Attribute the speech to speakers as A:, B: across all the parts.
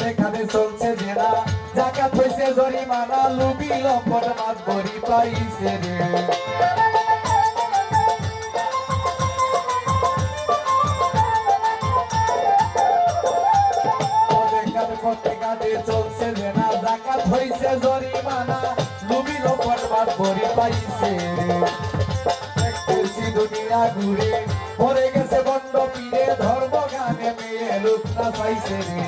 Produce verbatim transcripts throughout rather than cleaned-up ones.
A: প্রত্যেকখানে চলছে জেনা জাকাত হইছে জরিমানা লুবি লম্পট মাছ বড়ি পাইছে রে প্রত্যেকখানে চলছে জেনা জাকাত হইছে জরিমানা লুবি লম্পট মাছ বড়ি পাইছে রে দেখতেছি দুনিয়া ঘুরে পড়ে গেছে বন্ড পীরে ধর্ম গানে মেয়ে লোক না চাইছে রে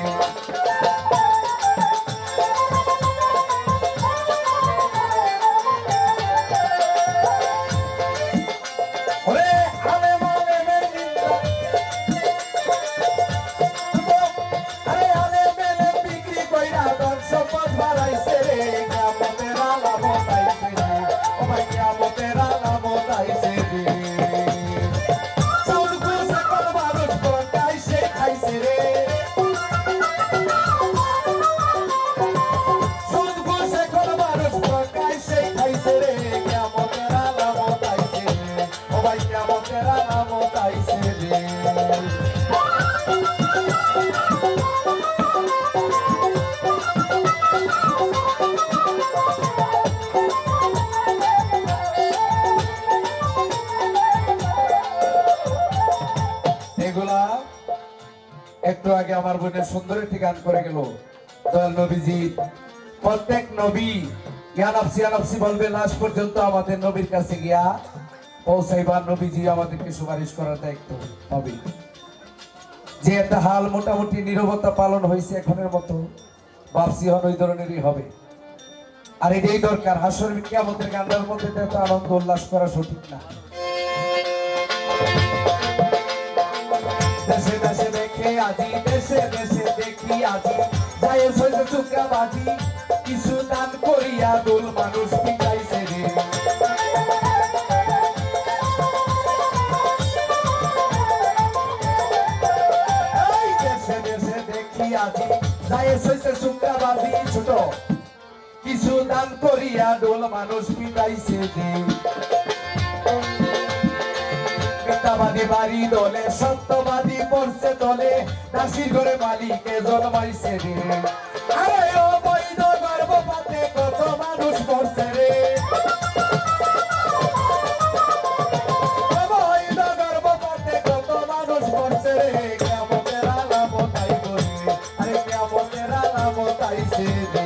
A: একটু আগে আমার বোনের সুন্দর একটি গান করে গেল দয়াল নবীজি প্রত্যেক নবী জ্ঞানাপসি আনাপসি বলবে লাস্ট পর্যন্ত আমাদের নবীর কাছে গিয়া পৌঁছাইবার নবীজি আমাদেরকে সুপারিশ করার দায়িত্ব হবে যে একটা হাল মোটামুটি নীরবতা পালন হয়েছে এখনের মতো ভাবছি হন ওই ধরনেরই হবে আর এটাই দরকার হাসর কিয়ামতের গান্ডার মধ্যে এত আনন্দ উল্লাস করা সঠিক না দেশে দেশে দেখে আজি দেশে দেশে দেখি আজি যায় হইছে চুকা বাজি কিছু দান করিয়া দোল মানুষ পিটাইছে রে এই দেশে দেশে দেখি আজি যায় হইছে চুকা বাজি ছোট কিছু দান করিয়া দোল মানুষ পিটাইছে রে মিথ্যাবাদী বাড়ি দলে সত্যবাদী পড়ছে দলে দাসির ঘরে মালিকে জন্মাইছে রে আরে অবৈধ গর্ভপাতে কত মানুষ পড়ছে রে অবৈধ গর্ভপাতে কত মানুষ পড়ছে রে কিয়ামতের আলামত আইব রে আরে কিয়ামতের আলামত আইছে রে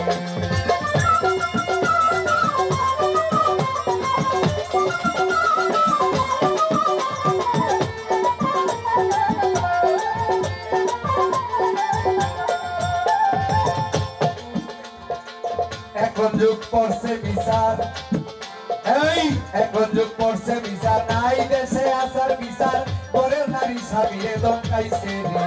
A: এখন যুগ পড়ছে বিচার এই এখন যুগ পড়ছে বিচার নাই দেশে আসার বিচার পরের নারী স্বামীরে দমকাইছে রে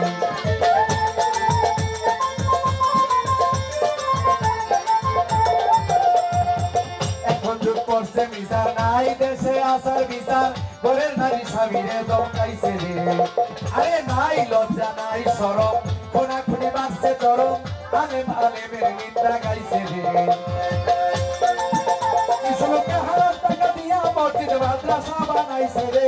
A: এখন যুগ পড়ছে বিচার নাই দেশে আসার বিচার পরের নারী স্বামীরে দমকাইছে রে আরে নাই লজ্জা নাই শরম কোনা খুনি বাঁচছে চরম আলেম আলেমের নিন্দা গাইছে রে কিছু লোককে হারাম টাকা দিয়া মসজিদ মাদ্রাসা বানাইছে রে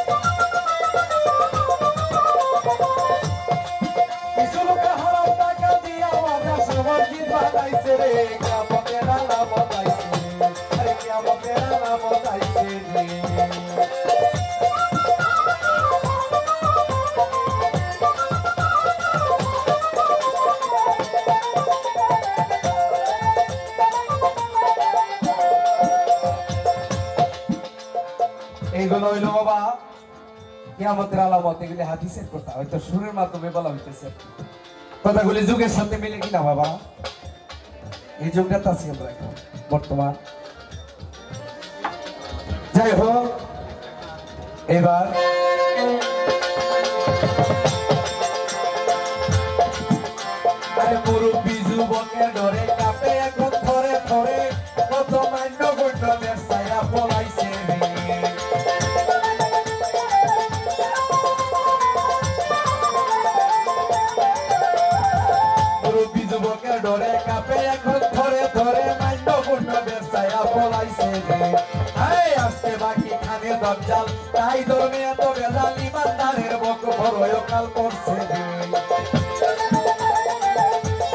A: কিছু লোককে হারাম টাকা দিয়া মাদ্রাসা মসজিদ বানাইছে রে কিয়ামতের আলামত আইছে রে আরে কিয়ামতের আলামত আইছে রে এইগুলো হইল বাবা কিয়ামতের আলামত এগুলি হাদিসের কথা হয়তো সুরের মাধ্যমে বলা হইতেছে কথাগুলি যুগের সাথে মিলে কিনা বাবা এই যুগটা আছি আমরা এখন বর্তমান যাই হোক এবার আরে মুরব্বী যুবকের ডরে কাঁপে এখন থরে থরে কত মান্য গণ্য ব্যবসায়া পলাইছে রে মুরব্বী যুবকের ডরে কাঁপে এখন থরে থরে মান্য গণ্য ব্যবসায়া পলাইছে রে এই আসতে বাকি খানে দরজাল তাই ধর্মে এত বেজাল ইমানদারের বক বড় কাল পড়ছে রে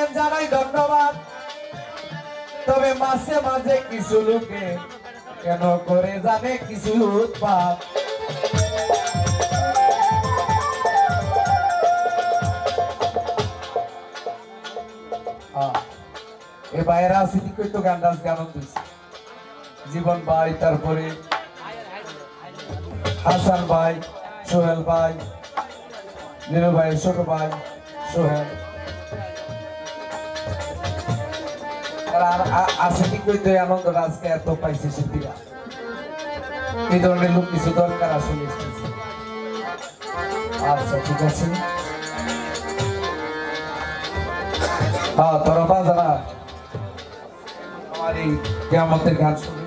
A: বলেন জানাই ধন্যবাদ। তবে মাঝে মাঝে কিছু লোকে কেন করে জানে কিছু উৎপাত। এ ভাইয়েরা সিটি কইতো গান ডান্স গান দিচ্ছে জীবন ভাই, তারপরে হাসান ভাই, সোহেল ভাই, নীলু ভাই, ছোট ভাই সোহেল, আর আসেনি কইতো আনন্দ আজকে এত পাইছে শিল্পীরা। এই ধরনের লোক কিছু দরকার আসলে। আচ্ছা ঠিক আছে, হ্যাঁ তোরা বাজারা আমার এই কিয়ামতের গান শুনে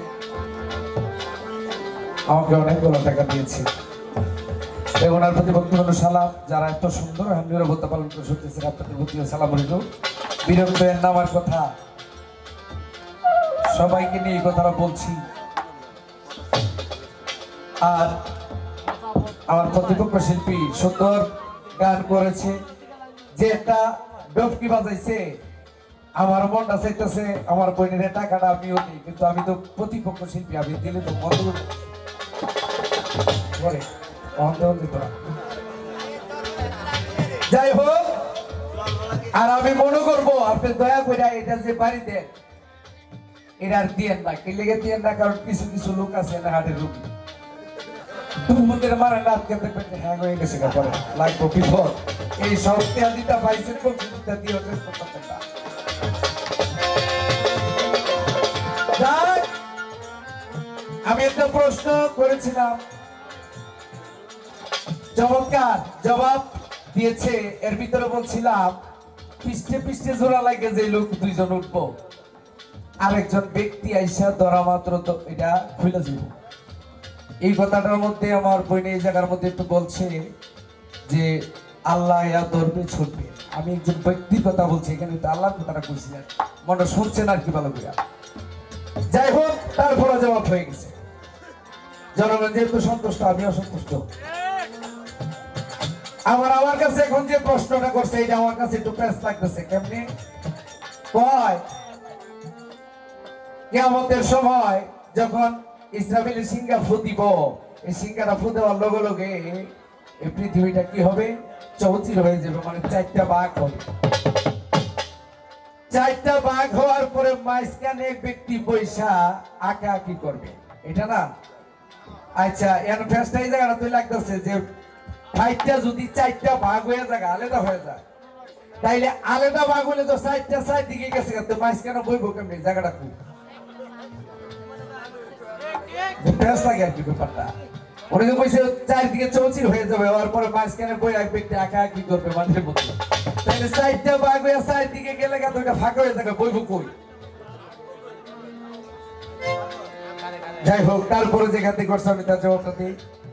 A: আমাকে অনেকগুলো টাকা দিয়েছে। ওনার প্রতি ভক্তিপূর্ণ সালাম। যারা এত সুন্দর নিরবতা পালন করে শুনতেছেন আপনাদের প্রতি সালাম রইল। বিরক্ত এর নামার কথা সবাইকে নিয়ে এই কথাটা বলছি। আর আমার প্রতিপক্ষ শিল্পী সুন্দর গান করেছে, যে একটা ডবকি বাজাইছে, আমার মনটা চাইতেছে আমার বোনের টাকাটা আমিও দিই, কিন্তু আমি তো প্রতিপক্ষ শিল্পী, আমি দিলে তো মন্দ করে যাই হোক। আর আমি মনে করবো আপনি দয়া করে এটা যে বাড়ি দেন এটা আর দিয়েন না। কে লেগে দিয়েন না, কারণ কিছু কিছু লোক আছে না হাটের রুগী তুমুদের মারে না হ্যাং হয়ে গেছে পরে লাগবো বিপদ। এই সব তেয়াদিটা পাইছেন কম্পিউটারটা দিয়ে আমি একটা প্রশ্ন করেছিলাম, চমৎকার জবাব দিয়েছে। এর ভিতরে বলছিলাম পৃষ্ঠে পৃষ্ঠে জোড়া লাগে যে লোক দুইজন উঠবো, আরেকজন ব্যক্তি আইসা ধরা মাত্র তো এটা খুলে যাব। এই কথাটার মধ্যে আমার বোন এই জায়গার মধ্যে একটু বলছে যে আল্লাহ ইয়া ধরবে ছুটবে। আমি একজন ব্যক্তির কথা বলছি, এখানে তো আল্লাহর কথাটা কইছিলেন, মনে শুনছেন আর কি ভালো করে। যাই হোক, তারপরে জবাব হয়ে গেছে। জনগণ যেহেতু সন্তুষ্ট, আমিও সন্তুষ্ট। আমার আমার কাছে এখন যে প্রশ্নটা করছে এটা আমার কাছে একটু প্যাস লাগতেছে। কেমনি কয় কিয়ামতের সময় যখন ইসরাফিলের সিংহা ফু দিব, এই সিংহাটা ফু দেওয়ার লগে লগে এই পৃথিবীটা কি হবে? চৌচির হয়ে যাবে, মানে চারটা ভাগ হবে। চারটা ভাগ হওয়ার পরে মাঝখানে এক ব্যক্তি পয়সা আঁকা আঁকি করবে, এটা না? আচ্ছা, এর ফেসটা এই জায়গাটা তুই লাগতেছে যে ফাইটটা যদি চারটা ভাগ হয়ে যায়, আলাদা হয়ে যায়, তাইলে আলাদা ভাগ হলে তো চারটা চার দিকে গেছে, মাঝখানে বইব কেমনি? জায়গাটা খুব ফেস লাগে আর কি ব্যাপারটা। অনেকে বলছে চারদিকে চৌচির হয়ে যাবে, হওয়ার পরে মাঝখানে বই এক ব্যক্তি আঁকা আঁকি করবে মাঠের মধ্যে, তাইলে চারটা ভাগ হয়ে চারদিকে গেলে তো এটা ফাঁকা হয়ে যাবে, বইব কই? যাই হোক, তারপরে যেখান থেকে করছে আমি তার জবাবটা দিই।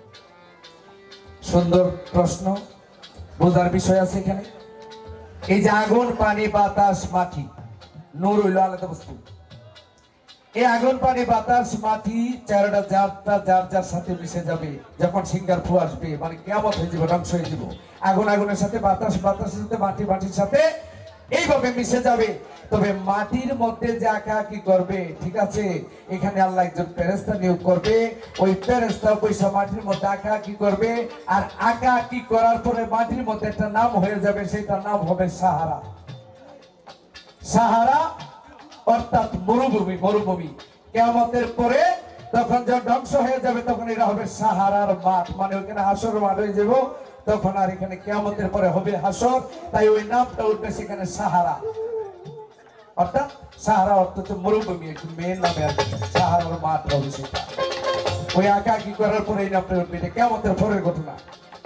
A: সুন্দর প্রশ্ন, বোঝার বিষয় আছে এখানে। এই যে আগুন, পানি, বাতাস, মাটি, নূর হইল আলাদা বস্তু। এই আগুন, পানি, বাতাস, মাটি চারটা যারটা যার যার সাথে মিশে যাবে যখন সিংহার ফু আসবে, মানে কিয়ামত হয়ে যাবে, ধ্বংস হয়ে যাবে। আগুন আগুনের সাথে, বাতাস বাতাসের সাথে, মাটি মাটির সাথে এইভাবে মিশে যাবে। তবে মাটির মধ্যে যে আঁকা আঁকি করবে, ঠিক আছে, এখানে আল্লাহ একজন ফেরেশতা নিয়োগ করবে। ওই ফেরেশতা পয়সা মাটির মধ্যে আঁকা আঁকি করবে, আর আঁকা আঁকি করার পরে মাটির মধ্যে একটা নাম হয়ে যাবে, সেটার নাম হবে সাহারা। সাহারা অর্থাৎ মরুভূমি। মরুভূমি কিয়ামতের পরে তখন যখন ধ্বংস হয়ে যাবে, তখন এটা হবে সাহারার মাঠ, মানে ওখানে হাসর মাঠ হয়ে যাবো। তখন আর এখানে কিয়ামতের পরে হবে হাসর, তাই ওই নামটা উঠবে সেখানে সাহারা। অর্থাৎ সাহারা অর্থ হচ্ছে মরুভূমি, একটু মেয়ের নামে আর সাহারার মাঠ হবে সেটা। ওই আঁকা আঁকি করার পরে এই নামটা উঠবে, এটা কিয়ামতের পরের ঘটনা।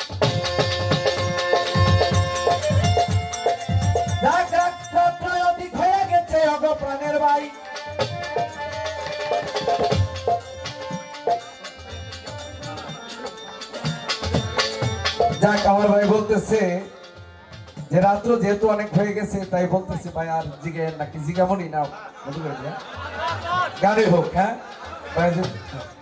A: অধিক হয়ে গেছে অগ প্রাণের ভাই, যাক আমার ভাই বলতেছে যে রাত্র যেহেতু অনেক হয়ে গেছে, তাই বলতেছে ভাই আর জিগে নাকি জিগামনি না গাড়ি হোক। হ্যাঁ